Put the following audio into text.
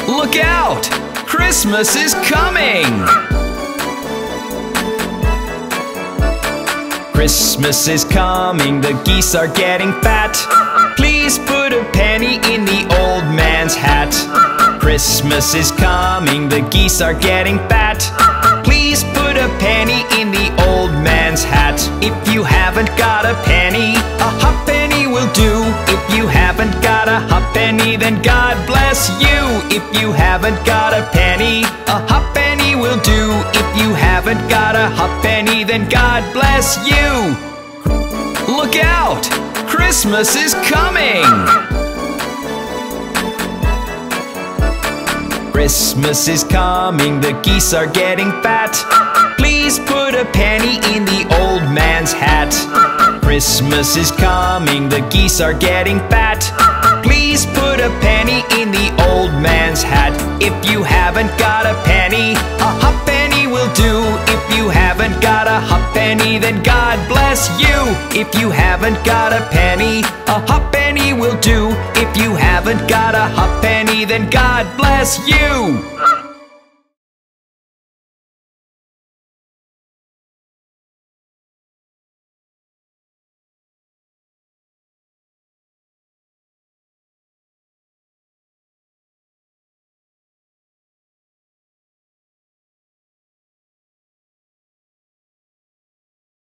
Look out! Christmas is coming! Christmas is coming, the geese are getting fat. Please put a penny in the old man's hat. Christmas is coming, the geese are getting fat. Please put a penny in the old man's hat. If you haven't got a penny, a halfpenny will do. If you haven't got a halfpenny, then God bless you. If you haven't got a penny, a halfpenny will do. If you haven't got a halfpenny, then God bless you. Look out! Christmas is coming! Christmas is coming, the geese are getting fat. Please put a penny in the old man's hat. Christmas is coming, the geese are getting fat. Please put a penny in the old man's hat. If you haven't got a penny, a halfpenny will do. If you haven't got a halfpenny, then God bless you. If you haven't got a penny, a halfpenny will do. If you haven't got a halfpenny, then God bless you.